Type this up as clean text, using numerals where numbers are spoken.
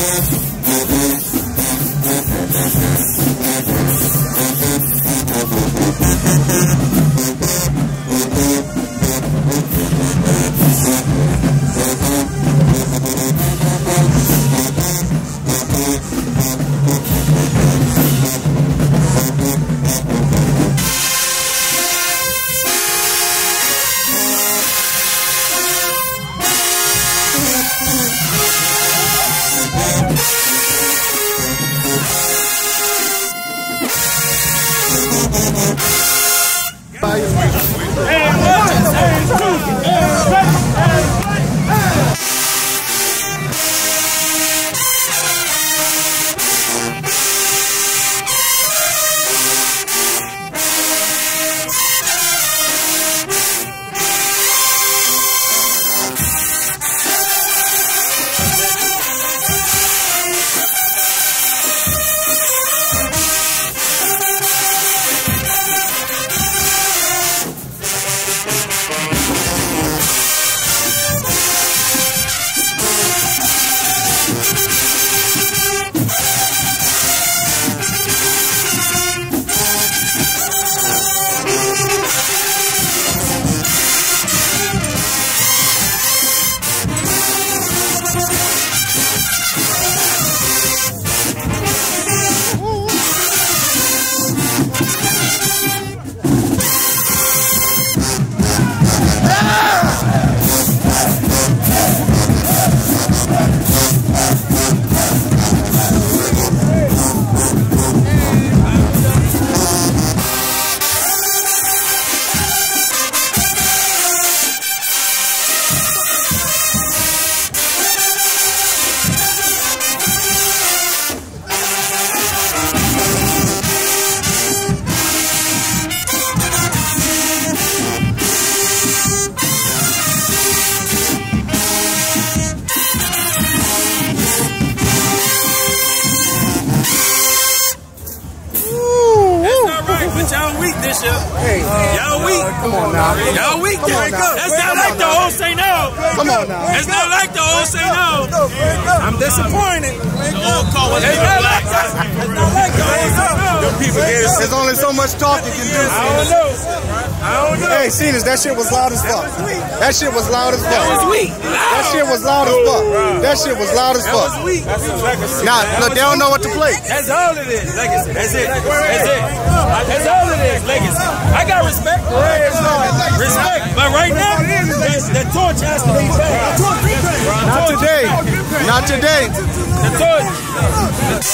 Y'all weak. Come on now. Y'all weak. That's not like the old say no. Come on now. That's not like the old say no. I'm disappointed. There's only so much talk you can do. I don't know. Hey, Cenas, that shit was loud as fuck. That shit was loud as fuck. That was weak. That shit was loud as fuck. That shit was loud as fuck. That was weak. Nah, look, they don't know what to play. That's all it is. Legacy. That's it. That's it. That's all it is. Legacy. I got respect. Respect. But right now, the torch has to be back. Not today. Not today. The torch.